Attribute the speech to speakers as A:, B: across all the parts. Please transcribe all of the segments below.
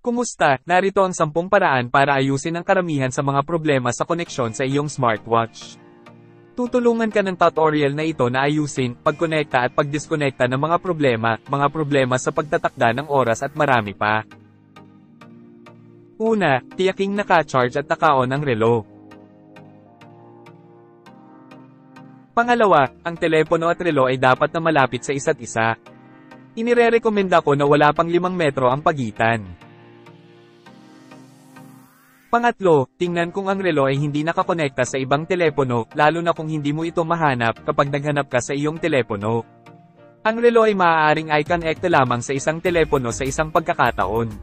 A: Kumusta? Narito ang 10 paraan para ayusin ang karamihan sa mga problema sa koneksyon sa iyong smartwatch. Tutulungan ka ng tutorial na ito na ayusin, pagkonekta at pagdiskonekta ng mga problema sa pagtatakda ng oras at marami pa. Una, tiyaking naka-charge at naka-on ang relo. Pangalawa, ang telepono at relo ay dapat na malapit sa isa't isa. Inirerekomenda ko na wala pang 5 metro ang pagitan. Pangatlo, tingnan kung ang relo ay hindi nakakonekta sa ibang telepono, lalo na kung hindi mo ito mahanap kapag naghanap ka sa iyong telepono. Ang relo ay maaaring i-connect lamang sa isang telepono sa isang pagkakataon.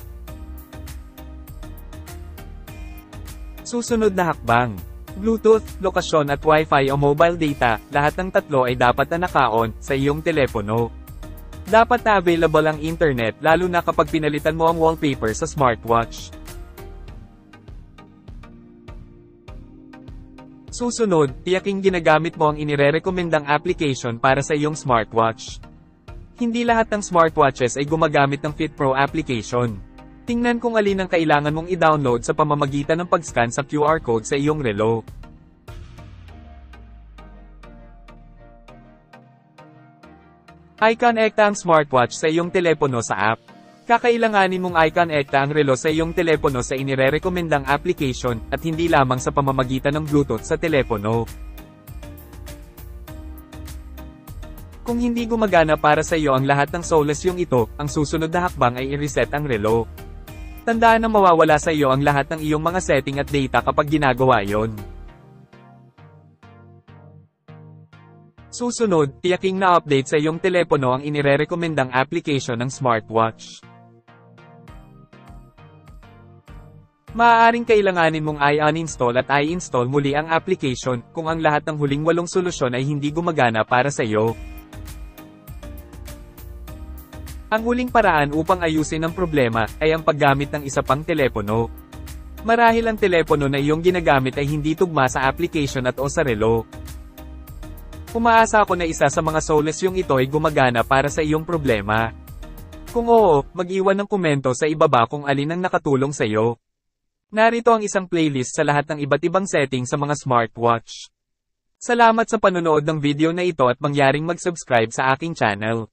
A: Susunod na hakbang. Bluetooth, lokasyon at Wi-Fi o mobile data, lahat ng tatlo ay dapat na naka-on sa iyong telepono. Dapat na available ang internet lalo na kapag pinalitan mo ang wallpaper sa smartwatch. Susunod, tiyaking ginagamit mo ang inirerekomendang application para sa iyong smartwatch. Hindi lahat ng smartwatches ay gumagamit ng Fit Pro application. Tingnan kung alin ang kailangan mong i-download sa pamamagitan ng pag-scan sa QR code sa iyong relo. I-connecta ang smartwatch sa iyong telepono sa app. Kakailanganin mong i-connecta ang relo sa iyong telepono sa inirerekomendang application, at hindi lamang sa pamamagitan ng Bluetooth sa telepono. Kung hindi gumagana para sa iyo ang lahat ng solusyong ito, ang susunod na hakbang ay i-reset ang relo. Tandaan na mawawala sa iyo ang lahat ng iyong mga setting at data kapag ginagawa yon. Susunod, tiyaking na-update sa iyong telepono ang inirerekomendang application ng smartwatch. Maaaring kailanganin mong i-uninstall at i-install muli ang application kung ang lahat ng huling 8 solusyon ay hindi gumagana para sa iyo. Ang huling paraan upang ayusin ang problema ay ang paggamit ng isa pang telepono. Marahil ang telepono na iyong ginagamit ay hindi tugma sa application at o sa relo. Umaasa ako na isa sa mga solusyong ito ay gumagana para sa iyong problema. Kung oo, mag-iwan ng komento sa ibaba kung alin ang nakatulong sa iyo. Narito ang isang playlist sa lahat ng iba't ibang setting sa mga smartwatch. Salamat sa panonood ng video na ito at mangyaring mag-subscribe sa aking channel.